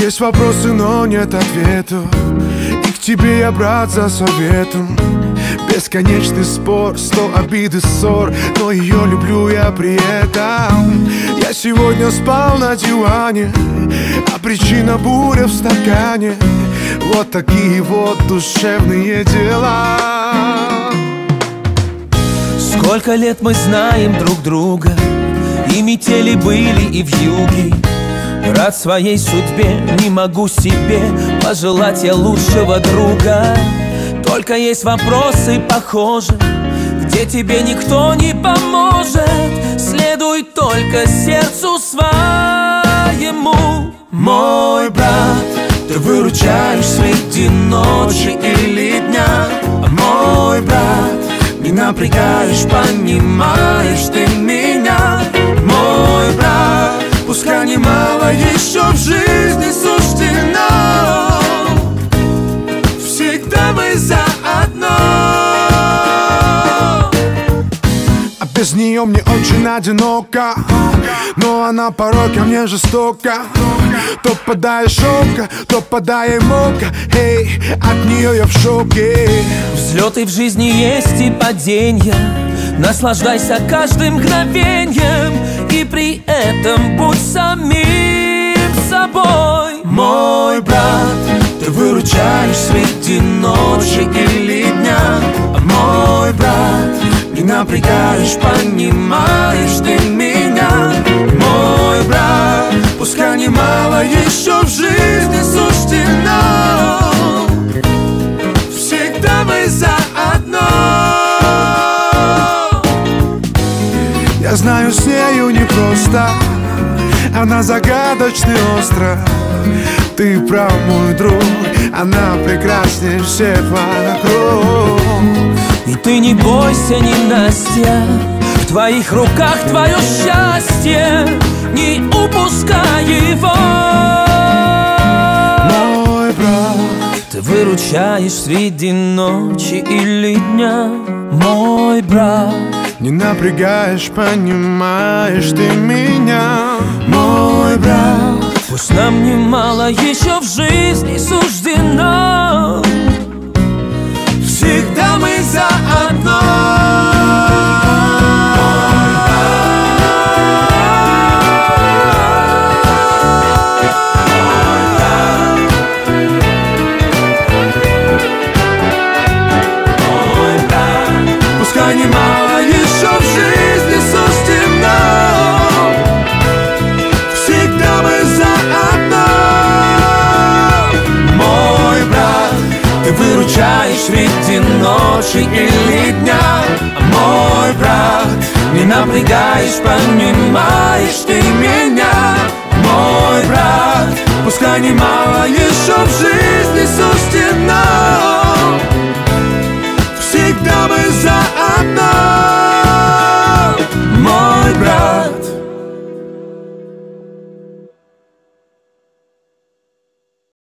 Есть вопросы, но нет ответов, и к тебе я, брат, за советом. Бесконечный спор, 100 обид и ссор, но ее люблю я при этом. Я сегодня спал на диване, а причина буря в стакане. Вот такие вот душевные дела. Сколько лет мы знаем друг друга, и метели были, и вьюги. Рад своей судьбе, не могу себе пожелать я лучшего друга. Только есть вопросы, похоже, где тебе никто не поможет. Следуй только сердцу своему. Мой брат, ты выручаешь среди ночи или дня. Мой брат, не напрягаешь, понимаешь ты меня. Мой брат, пускай немало еще в жизни суждено, всегда мы заодно. А без нее мне очень одиноко, но она порой ко мне жестока. То подай шока, то подай мока. Эй, от нее я в шоке. Взлеты в жизни есть и паденья, наслаждайся каждым мгновеньем, и при этом будь самим собой. Мой брат, ты выручаешь среди ночи или дня. Мой брат, не напрягаешь, понимаешь ты меня. Мой брат, пускай немало еще в жизни суждено, всегда мы заодно. Я знаю, с нею непросто, она загадочный остров. Ты прав, мой друг, она прекраснее всех вокруг. И ты не бойся, ненастья, в твоих руках твое счастье, не упускай его. Мой брат, ты выручаешь среди ночи или дня. Мой брат, не напрягаешь, понимаешь ты меня. мой брат, пусть нам немало еще в жизни суждено, всегда мы заодно. Пускай немало еще в жизни суждено, всегда мы заодно. Мой брат, ты выручаешь среди ночи или дня. Мой брат, не напрягаешь, понимаешь ты меня. Мой брат, пускай немало еще в жизни суждено,